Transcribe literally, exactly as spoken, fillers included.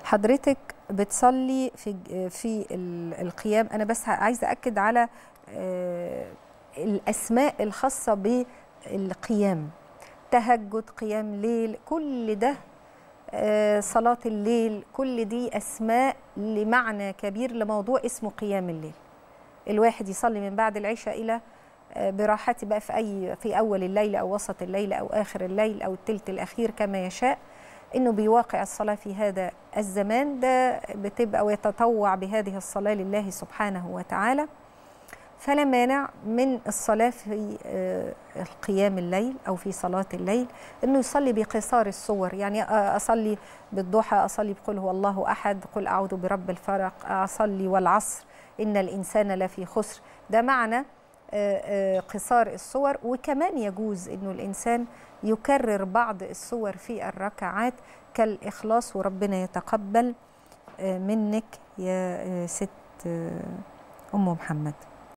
حضرتك بتصلي في في القيام، انا بس عايزه اكد على الاسماء الخاصه بالقيام، تهجد، قيام ليل، كل ده صلاه الليل، كل دي اسماء لمعنى كبير لموضوع اسمه قيام الليل. الواحد يصلي من بعد العشاء الى براحته بقى في اي في اول الليل او وسط الليل او اخر الليل او الثلث الاخير كما يشاء، انه بيواقع الصلاه في هذا الزمان ده بتبقى ويتطوع بهذه الصلاه لله سبحانه وتعالى. فلا مانع من الصلاه في القيام الليل او في صلاه الليل انه يصلي بقصار الصور، يعني اصلي بالضحى، اصلي بقل هو الله احد، قل اعوذ برب الفلق، اصلي والعصر ان الانسان لفي خسر، ده معنى قصار الصور. وكمان يجوز انه الانسان يكرر بعض الصور في الركعات كالإخلاص، وربنا يتقبل منك يا ست أم محمد.